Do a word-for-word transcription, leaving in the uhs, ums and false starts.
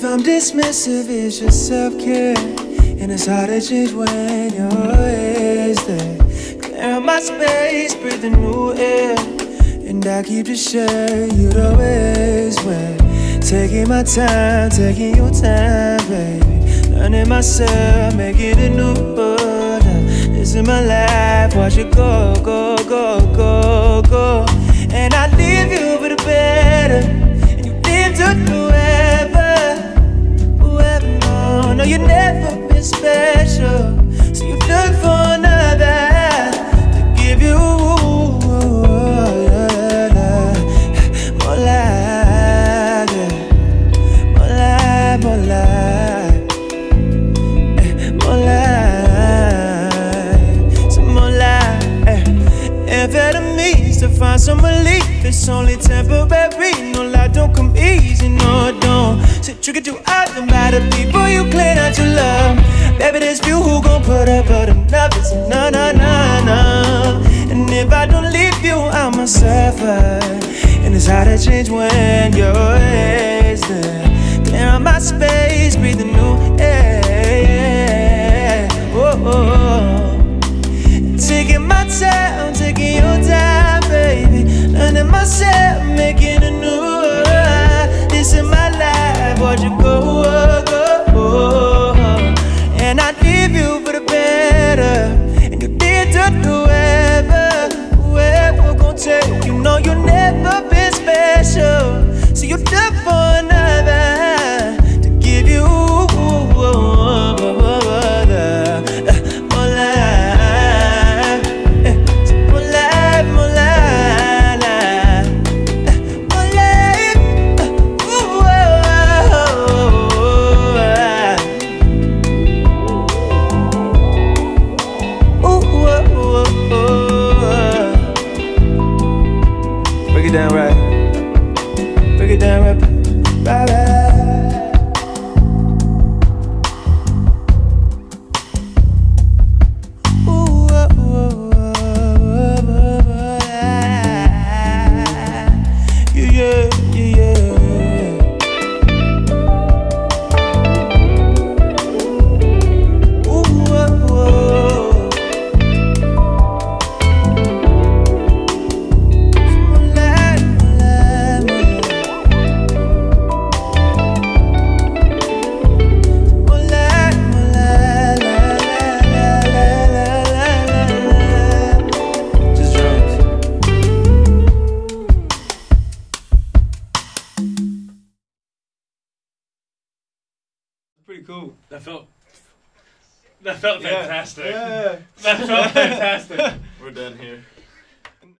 I'm dismissive, it's just self-care. And it's hard to change when you're always there. Clearing my space, breathing new air. And I keep just sharing you the ways when taking my time, taking your time, baby. Learning myself, making it new. This is my life, watch it go, go, go, go, go. And I leave you for the better. And you live to whoever, whoever, no, no, you never been special. So you look for another to give you more life, yeah. More life, more life, more life, some more life. Amphetamines to find some relief. It's only temporary. No lie, don't come easy, no, don't. So trick it to other by the people you claim that you love. Baby, there's few who gon' put up but enough. It's a no, no, no, no. And if I don't leave you, I'ma suffer. And it's hard to change when you're always there. Clearing my space, breathing new air. Oh, oh, oh. Taking my time, taking your time, baby. Learning myself, making a new. This is my life, watch it go, go, go. And I leave you for the better. And you did to whoever, whoever gon' take. You know you never been special. So you look for another to give you more life, more life, more life, more life. Ooh, break it down right. Break it down right. Bye bye. Ooh, oh, oh, oh, oh, yeah, yeah, yeah, yeah. Ooh, oh, oh. Pretty cool. That felt, that felt Yeah. fantastic. Yeah. That felt fantastic. We're done here.